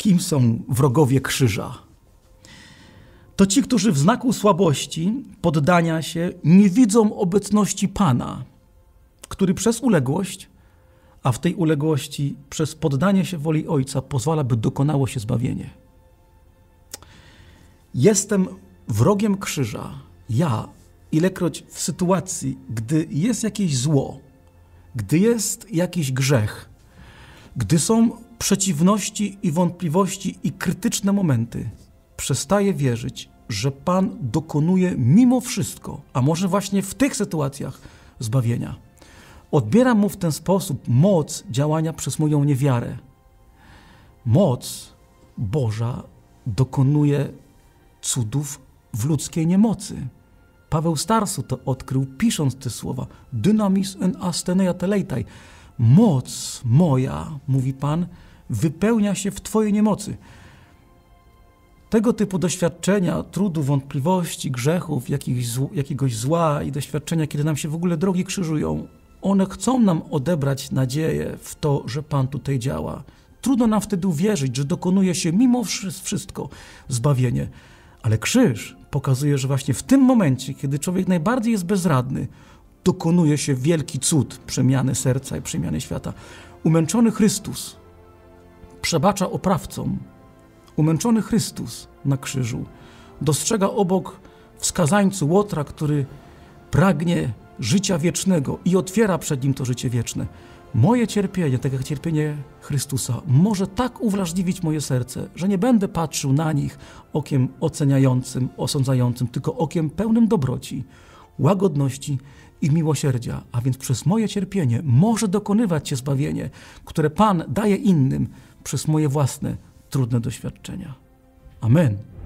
Kim są wrogowie krzyża? To ci, którzy w znaku słabości, poddania się nie widzą obecności Pana, który przez uległość, a w tej uległości przez poddanie się woli Ojca pozwala, by dokonało się zbawienie. Jestem wrogiem krzyża, ja, ilekroć w sytuacji, gdy jest jakieś zło, gdy jest jakiś grzech, gdy są przeciwności i wątpliwości i krytyczne momenty, przestaję wierzyć, że Pan dokonuje mimo wszystko, a może właśnie w tych sytuacjach, zbawienia. Odbieram Mu w ten sposób moc działania przez moją niewiarę. Moc Boża dokonuje cudów w ludzkiej niemocy. Paweł Starsu to odkrył, pisząc te słowa. Dynamis en asteneia teleitai. Moc moja, mówi Pan, wypełnia się w Twojej niemocy. Tego typu doświadczenia, trudu, wątpliwości, grzechów, jakiegoś zła i doświadczenia, kiedy nam się w ogóle drogi krzyżują, one chcą nam odebrać nadzieję w to, że Pan tutaj działa. Trudno nam wtedy uwierzyć, że dokonuje się mimo wszystko zbawienie. Ale krzyż pokazuje, że właśnie w tym momencie, kiedy człowiek najbardziej jest bezradny, dokonuje się wielki cud przemiany serca i przemiany świata. Umęczony Chrystus przebacza oprawcom. Umęczony Chrystus na krzyżu dostrzega obok wskazańcu Łotra, który pragnie życia wiecznego i otwiera przed nim to życie wieczne. Moje cierpienie, tak jak cierpienie Chrystusa, może tak uwrażliwić moje serce, że nie będę patrzył na nich okiem oceniającym, osądzającym, tylko okiem pełnym dobroci, łagodności i miłosierdzia. A więc przez moje cierpienie może dokonywać się zbawienie, które Pan daje innym przez moje własne trudne doświadczenia. Amen.